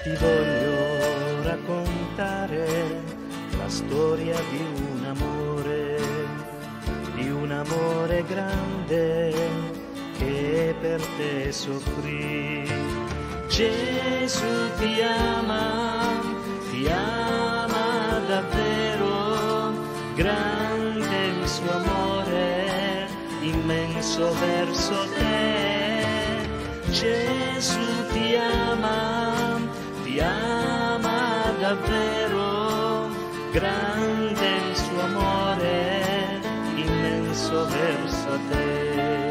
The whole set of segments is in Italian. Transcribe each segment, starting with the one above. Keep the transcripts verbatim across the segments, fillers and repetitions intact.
Ti voglio raccontare la storia di un amore, di un amore grande che per te soffrì. Gesù ti ama, ti ama davvero, grande il suo amore, immenso verso te. Gesù ti ama, ti ama davvero, grande il suo amore, immenso verso te.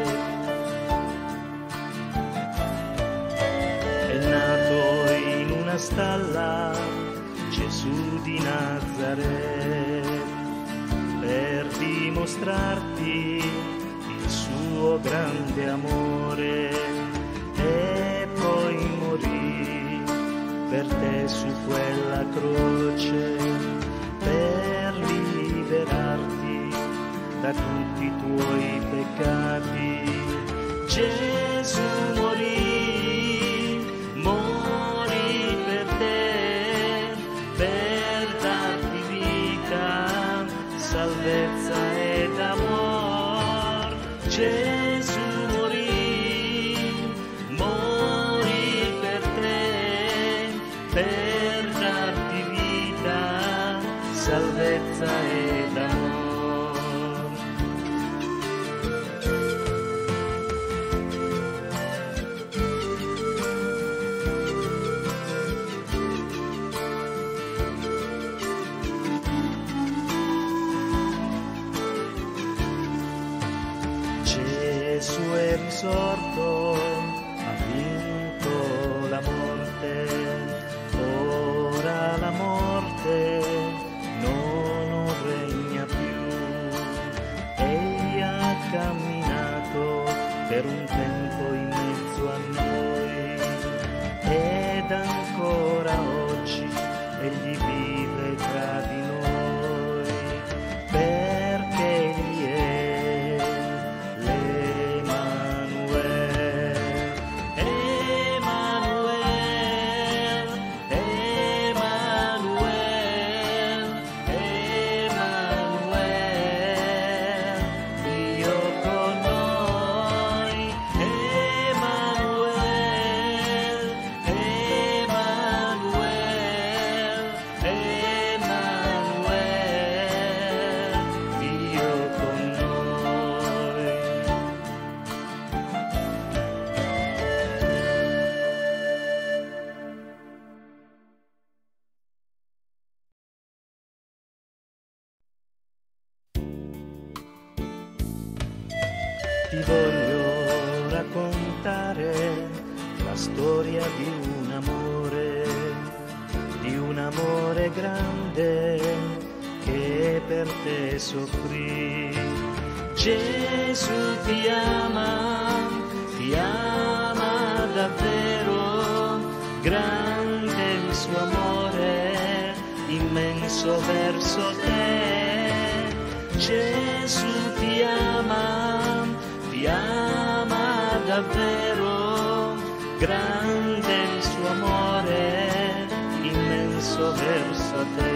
È nato in una stalla Gesù di Nazaret per dimostrarti il suo grande amore, e poi morì per te su quella croce per liberarti da tutti i tuoi peccati. Gesù morì, morì per te, per darti vita, salvezza ed amor. Gesù morì, morì per te, per darti vita, salvezza ed amor. Gesù è risorto, ha vinto la morte, ora la morte non regna più. Egli ha camminato per un tempo in mezzo a noi, ed ancora oggi egli vive tra di noi, perché egli è Ti voglio raccontare la storia di un amore, di un amore grande che per te soffrì. Gesù ti ama, ti ama davvero, grande il suo amore, immenso verso te. Gesù ti ama, ti ama davvero, grande il suo amore, immenso verso te.